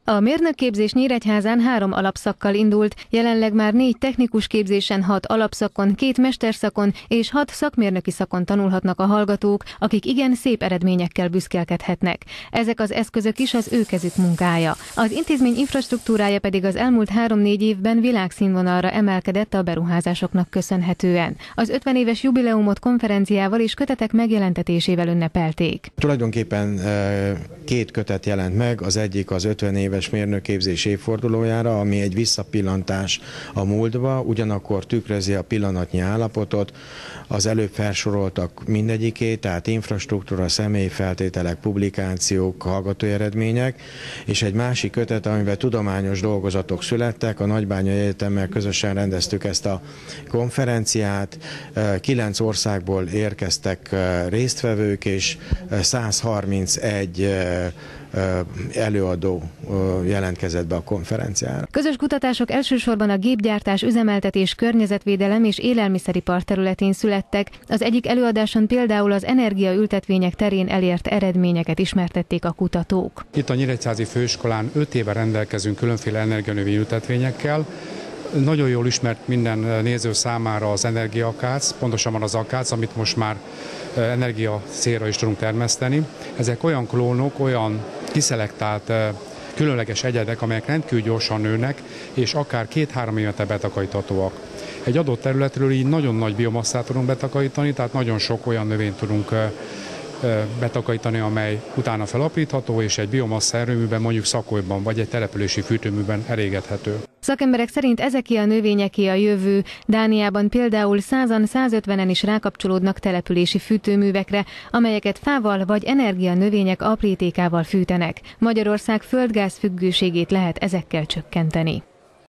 A mérnökképzés Nyíregyházán 3 alapszakkal indult, jelenleg már 4 technikus képzésen, 6 alapszakon, 2 mesterszakon és 6 szakmérnöki szakon tanulhatnak a hallgatók, akik igen szép eredményekkel büszkélkedhetnek. Ezek az eszközök is az ő kezük munkája. Az intézmény infrastruktúrája pedig az elmúlt 3-4 évben világszínvonalra emelkedett a beruházásoknak köszönhetően. Az 50 éves jubileumot konferenciával és kötetek megjelentetésével ünnepelték. Tulajdonképpen 2 kötet jelent meg, az egyik az 50 éves mérnökképzés évfordulójára, ami egy visszapillantás a múltba, ugyanakkor tükrözi a pillanatnyi állapotot, az előbb felsoroltak mindegyikét, tehát infrastruktúra, személyi feltételek, publikációk, hallgatói eredmények, és egy másik kötet, amiben tudományos dolgozatok születtek, a Nagybányai Egyetemmel közösen rendeztük ezt a konferenciát, 9 országból érkeztek résztvevők, és 131 előadó jelentkezett be a konferenciára. Közös kutatások elsősorban a gépgyártás, üzemeltetés, környezetvédelem és élelmiszeripar területén születtek. Az egyik előadáson például az energiaültetvények terén elért eredményeket ismertették a kutatók. Itt a Nyíregyházi Főiskolán 5 éve rendelkezünk különféle energianövényültetvényekkel. Nagyon jól ismert minden néző számára az energiaakác, pontosabban az akác, amit most már energia célra is tudunk termeszteni. Ezek olyan klónok, olyan kiszelektált különleges egyedek, amelyek rendkívül gyorsan nőnek, és akár 2-3 évente betakaríthatóak. Egy adott területről így nagyon nagy biomasszát tudunk betakarítani, tehát nagyon sok olyan növényt tudunk betakarítani, amely utána felapítható, és egy biomassa erőműben, mondjuk Szakolyban vagy egy települési fűtőműben elégethető. Szakemberek szerint ezeké a növényeké a jövő. Dániában például 100-150-en is rákapcsolódnak települési fűtőművekre, amelyeket fával vagy energianövények aprítékával fűtenek. Magyarország földgáz függőségét lehet ezekkel csökkenteni.